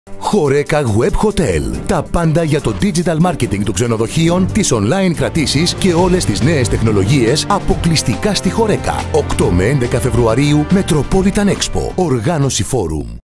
Horeca Web Hotel. Τα πάντα για το digital marketing των ξενοδοχείων, τις online κρατήσεις και όλες τις νέες τεχνολογίες αποκλειστικά στη Horeca. 8 με 11 Φεβρουαρίου, Metropolitan Expo. Οργάνωση Forum.